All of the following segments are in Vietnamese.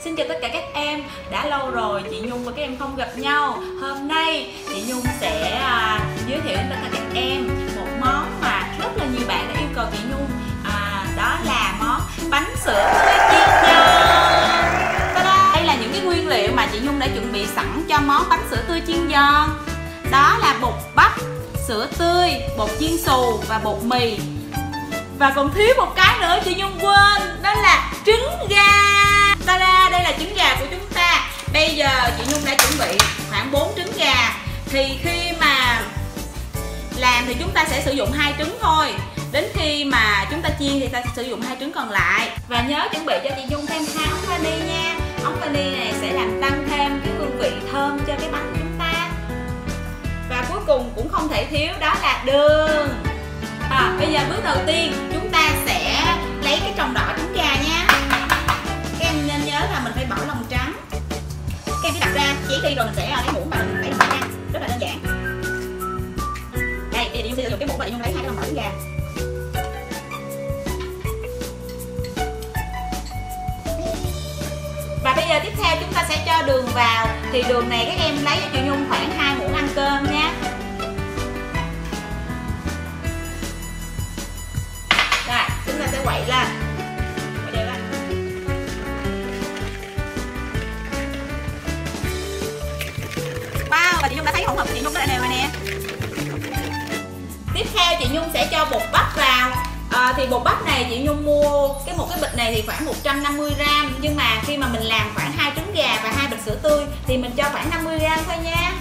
Xin chào tất cả các em. Đã lâu rồi chị Nhung và các em không gặp nhau. Hôm nay chị Nhung sẽ giới thiệu đến tất cả các em một món mà rất là nhiều bạn đã yêu cầu chị Nhung. Đó là món bánh sữa tươi chiên giòn. Đây là những cái nguyên liệu mà chị Nhung đã chuẩn bị sẵn cho món bánh sữa tươi chiên giòn. Đó là bột bắp, sữa tươi, bột chiên xù và bột mì. Và còn thiếu một cái nữa chị Nhung quên, đó là trứng gà. Ta-da, đây là trứng gà của chúng ta. Bây giờ chị Nhung đã chuẩn bị khoảng 4 trứng gà. Thì khi mà làm thì chúng ta sẽ sử dụng 2 trứng thôi. Đến khi mà chúng ta chiên thì ta sẽ sử dụng 2 trứng còn lại. Và nhớ chuẩn bị cho chị Nhung thêm 2 ống vani nha. Ống vani này sẽ làm tăng thêm cái hương vị thơm cho cái bánh của chúng ta. Và cuối cùng cũng không thể thiếu đó là đường. Bây giờ bước đầu tiên chúng ta sẽ lấy cái tròng đỏ trứng gà nha. Các em nên nhớ là mình phải bỏ lòng trắng. Các em cứ đặt ra chỉ đi rồi mình sẽ lấy muỗng và mình lấy lòng trắng nha. Rất là đơn giản. Đây, bây giờ Nhung sẽ sử dụng cái muỗng và Nhung lấy 2 cái lòng đỏ trứng gà. Và bây giờ tiếp theo chúng ta sẽ cho đường vào. Thì đường này các em lấy cho chị Nhung khoảng 2 muỗng ăn cơm nha. Rồi, chúng ta sẽ quậy lên. Quậy đều lên. Wow, và chị Nhung đã thấy hỗn hợp của chị Nhung rất là đều rồi nè. Tiếp theo chị Nhung sẽ cho bột bắp vào. Thì bột bắp này chị Nhung mua một cái bịch này thì khoảng 150g. Nhưng mà khi mà mình làm khoảng 2 trứng gà và 2 bịch sữa tươi thì mình cho khoảng 50g thôi nha.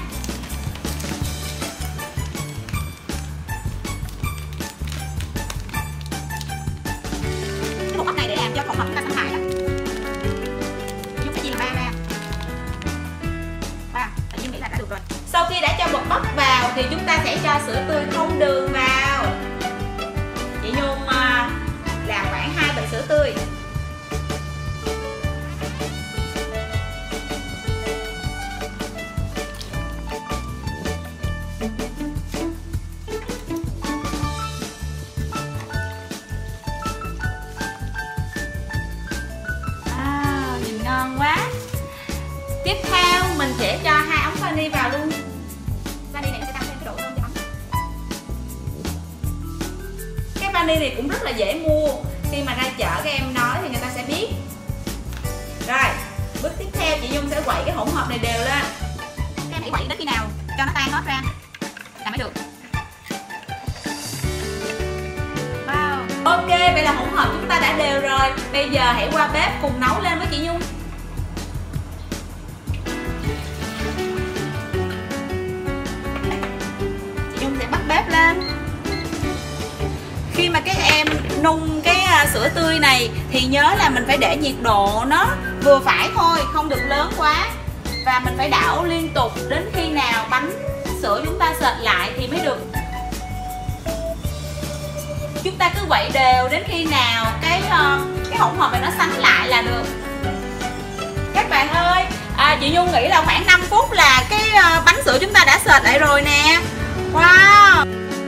Cái bột bắp này để làm cho hỗn hợp chúng ta xanh lại đó. Chị Nhung sẽ chia làm 3 ra. 3, chị Nhung nghĩ là đã được rồi. Sau khi đã cho bột bắp vào thì chúng ta sẽ cho sữa tươi không đường vào. Chị Nhung làm khoảng 2 bịch sữa tươi. Nhìn ngon quá. Tiếp theo mình sẽ cho 2 ống vani vào luôn. Vani này sẽ tăng thêm cái độ thơm cho bánh. Cái vani này cũng rất là dễ mua. Khi mà ra chợ các em nói thì người ta sẽ biết. Rồi, bước tiếp theo chị Nhung sẽ quậy cái hỗn hợp này đều lên. Các em hãy quậy đến khi nào cho nó tan hết ra là mới được. Wow. Ok, vậy là hỗn hợp chúng ta đã đều rồi. Bây giờ hãy qua bếp cùng nấu lên với chị Nhung. Chị Nhung sẽ bắt bếp lên. Khi mà các em nung cái sữa tươi này thì nhớ là mình phải để nhiệt độ nó vừa phải thôi, không được lớn quá. Và mình phải đảo liên tục đến khi nào bánh sữa chúng ta sệt lại thì mới được. Chúng ta cứ quậy đều đến khi nào cái hỗn hợp này nó sánh lại là được. Các bạn ơi, chị Nhung nghĩ là khoảng 5 phút là cái bánh sữa chúng ta đã sệt lại rồi nè. Wow.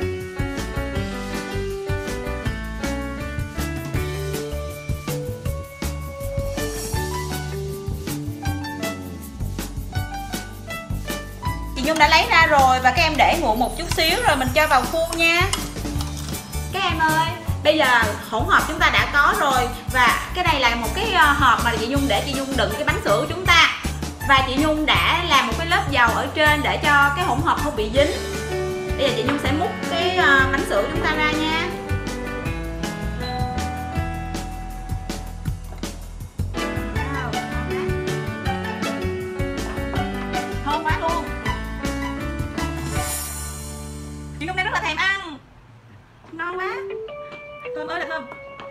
Chị Nhung đã lấy ra rồi và các em để nguội một chút xíu rồi mình cho vào khuôn nha. Các em ơi, bây giờ hỗn hợp chúng ta đã có rồi. Và cái này là một cái hộp mà chị Nhung để chị Nhung đựng cái bánh sữa của chúng ta. Và chị Nhung đã làm một cái lớp dầu ở trên để cho cái hỗn hợp không bị dính. Bây giờ chị Nhung sẽ múc cái bánh sữa của chúng ta ra nha. Thơm quá luôn. Chị Nhung đang rất là thèm ăn. Ngon quá. Thơm ơi là thơm.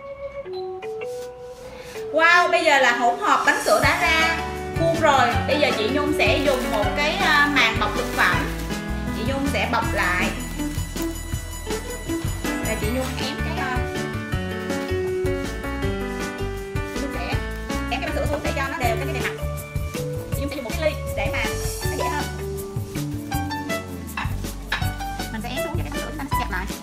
Wow, bây giờ là hỗn hợp bánh sữa đã ra khuôn rồi. Bây giờ chị Nhung sẽ dùng một cái màng bọc thực phẩm. Chị Nhung sẽ bọc lại. Và chị Nhung ém cái Nhung sẽ ém cái bánh sữa xuống để cho nó đều cái bề mặt. Chị Nhung sẽ dùng một cái ly để mà nó dễ hơn. Mình sẽ ém xuống cho cái bánh sữa chúng ta sẽ chặt lại.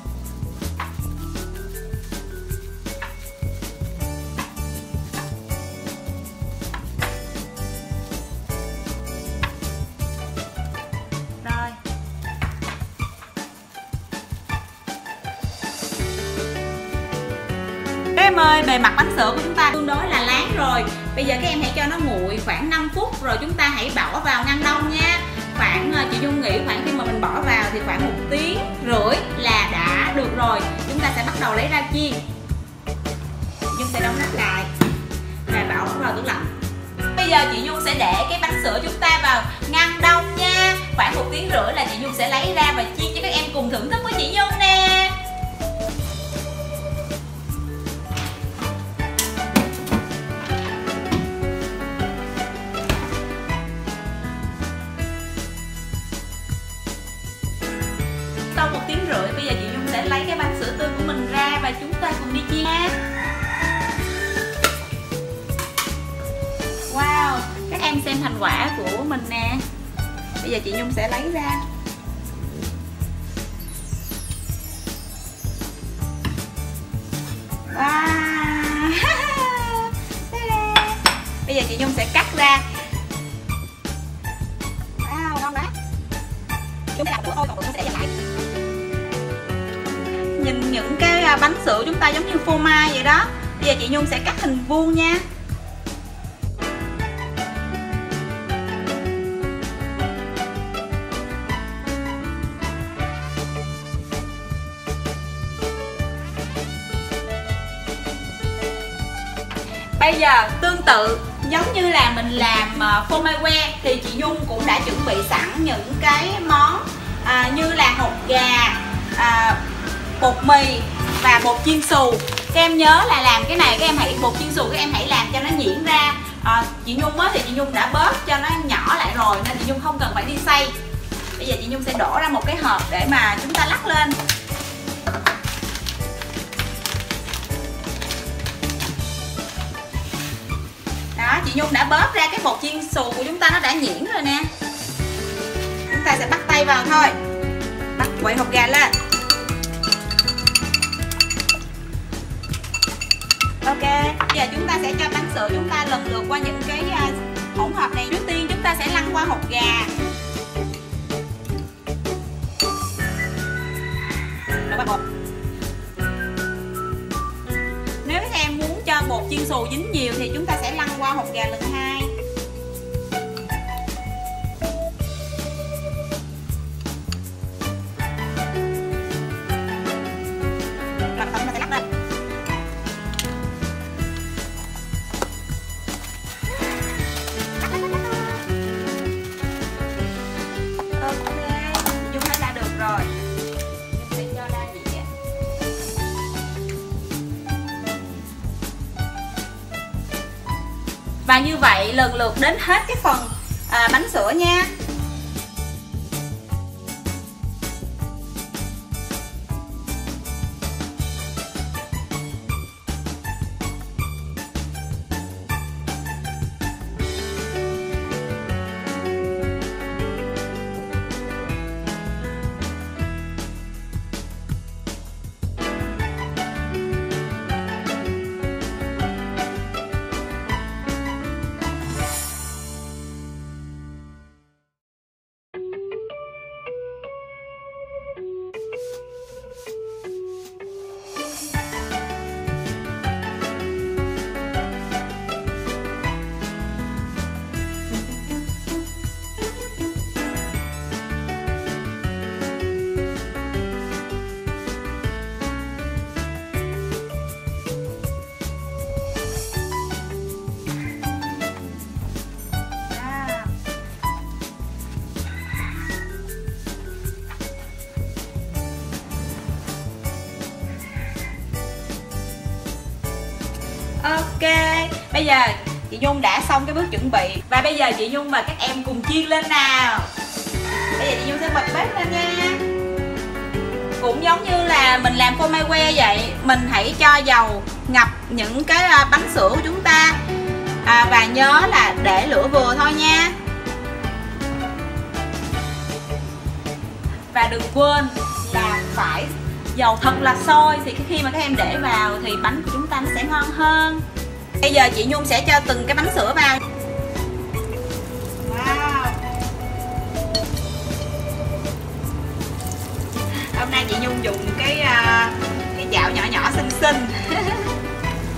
em ơi, bề mặt bánh sữa của chúng ta tương đối là láng rồi. Bây giờ các em hãy cho nó nguội khoảng 5 phút rồi chúng ta hãy bỏ vào ngăn đông nha. Chị Nhung nghĩ khoảng khi mà mình bỏ vào thì khoảng 1 tiếng rưỡi là đã được rồi. Chúng ta sẽ bắt đầu lấy ra chiên. Nhung sẽ đóng nắp lại và bỏ vào tủ lạnh. Bây giờ chị Nhung sẽ để cái bánh sữa chúng ta vào ngăn đông nha. Khoảng 1 tiếng rưỡi là chị Nhung sẽ lấy ra và chiên cho các em cùng thưởng thức với chị Nhung nè. Sau 1 tiếng rưỡi, bây giờ chị Nhung sẽ lấy cái bánh sữa tươi của mình ra và chúng ta cùng đi chiên nha. Wow, các em xem thành quả của mình nè. Bây giờ chị Nhung sẽ lấy ra. Wow. Bây giờ chị Nhung sẽ cắt ra. Wow, ngon quá. Chúng ta làm của tôi còn tôi sẽ dành lại. Nhìn những cái bánh sữa chúng ta giống như phô mai vậy đó. Bây giờ chị Nhung sẽ cắt hình vuông nha. Bây giờ tương tự giống như là mình làm phô mai que thì chị Nhung cũng đã chuẩn bị sẵn những cái món như là hột gà, bột mì và bột chiên xù. Các em nhớ là làm cái này bột chiên xù các em hãy làm cho nó nhuyễn ra. Chị Nhung thì chị Nhung đã bớt cho nó nhỏ lại rồi nên chị Nhung không cần phải đi xay. Bây giờ chị Nhung sẽ đổ ra một cái hộp để mà chúng ta lắc lên. Đó, chị Nhung đã bóp ra cái bột chiên xù của chúng ta, nó đã nhuyễn rồi nè. Chúng ta sẽ bắt tay vào thôi. Bắt quậy hột gà lên. Ok, bây giờ chúng ta sẽ cho bánh sữa chúng ta lần lượt qua những cái hỗn hợp này. Trước tiên chúng ta sẽ lăn qua hột gà. Qua bột. Nếu các em muốn cho bột chiên xù dính nhiều thì chúng ta sẽ lăn qua hột gà lần 2. Lần sau chúng ta sẽ lắc lên. Ok, Dung thấy đã được rồi. Dung sẽ cho ra dĩa. Và như vậy lần lượt đến hết cái phần bánh sữa nha. Ok, bây giờ chị Nhung đã xong cái bước chuẩn bị. Và bây giờ chị Nhung và các em cùng chiên lên nào. Bây giờ chị Nhung sẽ bật bếp lên nha. Cũng giống như là mình làm phô mai que vậy, mình hãy cho dầu ngập những cái bánh sữa của chúng ta. Và nhớ là để lửa vừa thôi nha. Và đừng quên là phải dầu thật là sôi thì khi mà các em để vào thì bánh của chúng ta nó sẽ ngon hơn. Bây giờ chị Nhung sẽ cho từng cái bánh sữa vào. Wow. Hôm nay chị Nhung dùng cái chảo nhỏ nhỏ xinh xinh.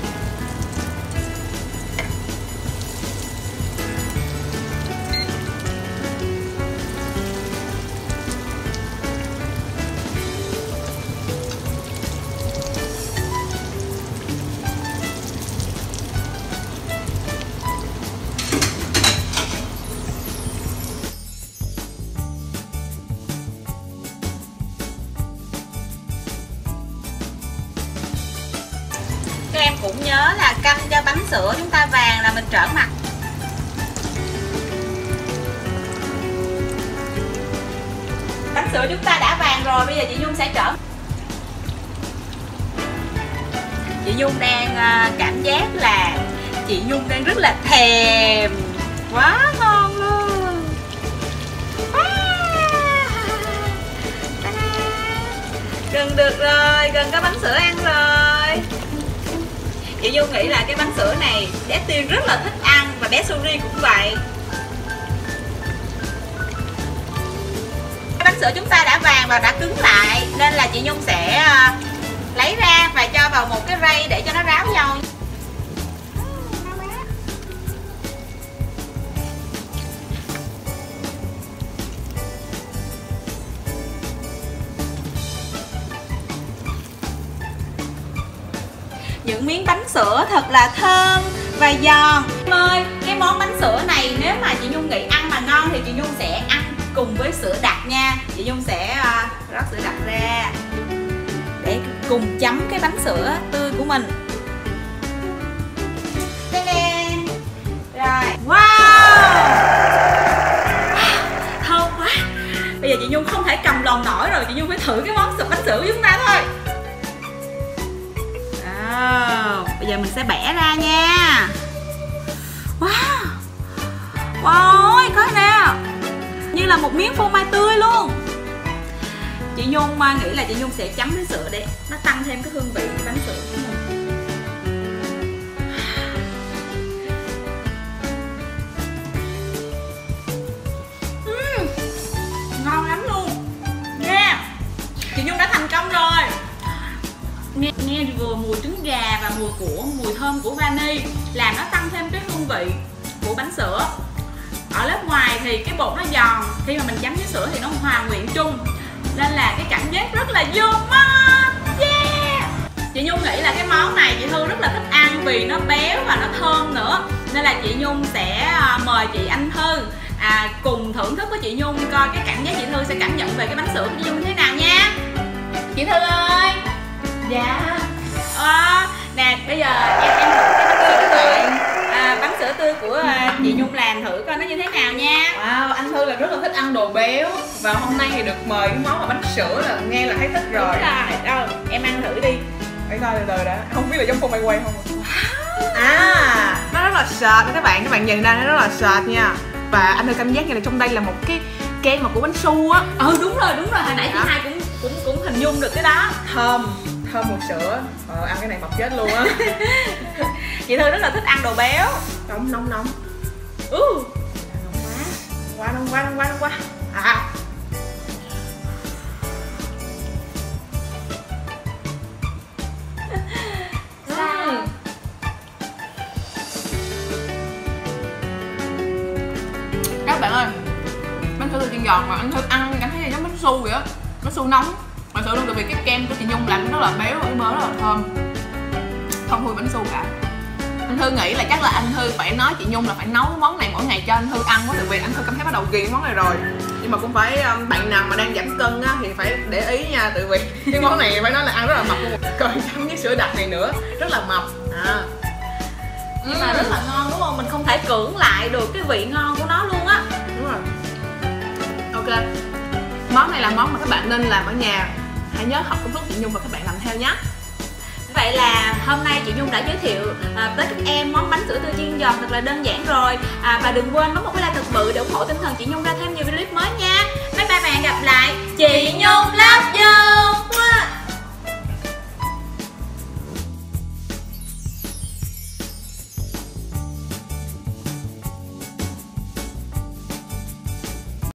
cũng nhớ là canh cho bánh sữa chúng ta vàng là mình trở mặt. Bánh sữa chúng ta đã vàng rồi, bây giờ chị Nhung sẽ trở. Chị Nhung đang cảm giác là chị Nhung đang rất là thèm, quá ngon luôn. Gần được rồi, gần có bánh sữa ăn rồi. Chị Nhung nghĩ là cái bánh sữa này bé Tiên rất là thích ăn và bé Suri cũng vậy. Cái bánh sữa chúng ta đã vàng và đã cứng lại nên là chị Nhung sẽ lấy ra và cho vào một cái rây để cho nó ráo nhau. Những miếng bánh sữa thật là thơm và giòn. Ơi, cái món bánh sữa này nếu mà chị Nhung nghĩ ăn mà ngon thì chị Nhung sẽ ăn cùng với sữa đặc nha. Chị Nhung sẽ rót sữa đặc ra để cùng chấm cái bánh sữa tươi của mình. Rồi, wow, thơm quá. Bây giờ chị Nhung không thể cầm lòng nổi rồi, chị Nhung phải thử cái món bánh sữa của chúng ta thôi. Bây giờ mình sẽ bẻ ra nha. Wow, wow, coi nè, như là một miếng phô mai tươi luôn. Chị Nhung nghĩ là chị Nhung sẽ chấm với sữa để nó tăng thêm cái hương vị của bánh sữa của mình. Ngon lắm luôn nha. Chị Nhung đã thành công rồi. Nghe vừa mùi trứng gà và mùi thơm của vani làm nó tăng thêm cái hương vị của bánh sữa. Ở lớp ngoài thì cái bột nó giòn, khi mà mình chấm với sữa thì nó hòa quyện chung nên là cái cảm giác rất là vô mắt. Yeah. Chị Nhung nghĩ là cái món này chị Thư rất là thích ăn vì nó béo và nó thơm nữa, nên là chị Nhung sẽ mời chị Anh Thư cùng thưởng thức với chị Nhung coi cái cảm giác chị Thư sẽ cảm nhận về cái bánh sữa của chị Nhung như thế nào nha. Chị Thư ơi. Dạ. Nè, bây giờ em thử cái bánh sữa tươi của chị Nhung làm thử coi nó như thế nào nha. Wow, anh Thư là rất là thích ăn đồ béo và hôm nay thì được mời cái món là bánh sữa là nghe là thấy thích rồi. Đâu, em ăn thử đi. Để coi từ từ đã. Không biết là giống phô mai quay không. Nó rất là sệt các bạn nhìn ra nó rất là sệt nha. Và anh Thư cảm giác như là trong đây là một cái kem mà của bánh su á. Đúng rồi, hồi nãy chị Hai cũng hình dung được cái đó. Thơm mùi sữa. Ăn cái này mập chết luôn á. Chị Thư rất là thích ăn đồ béo. Nóng. Nóng quá. Các bạn ơi, bánh sữa chiên giòn mà anh Thư ăn cảm thấy giống bánh su vậy á. Bánh su nóng mà sữa luôn, tại vì cái kem của chị Nhung làm nó rất là béo và mỡ rất là thơm, không thua bánh su cả. Anh Thư nghĩ là chắc là anh Thư phải nói chị Nhung là phải nấu món này mỗi ngày cho anh Thư ăn quá, tại vì anh Thư cảm thấy bắt đầu ghiền món này rồi. Nhưng mà cũng phải bạn nào mà đang giảm cân á thì phải để ý nha, tại vì cái món này phải nói là ăn rất là mập luôn. Coi chấm với sữa đặc này nữa rất là mập. Nhưng mà rất là ngon đúng không? Mình không thể cưỡng lại được cái vị ngon của nó luôn á. Đúng rồi. Ok, món này là món mà các bạn nên làm ở nhà. Hãy nhớ học công thức chị Nhung và các bạn làm theo nhé. Vậy là hôm nay chị Nhung đã giới thiệu tới các em món bánh sữa tươi chiên giòn thật là đơn giản rồi. Và đừng quên bấm một cái like thật bự để ủng hộ tinh thần chị Nhung ra thêm nhiều video clip mới nha. Bye bye, bạn gặp lại. Chị Nhung love you.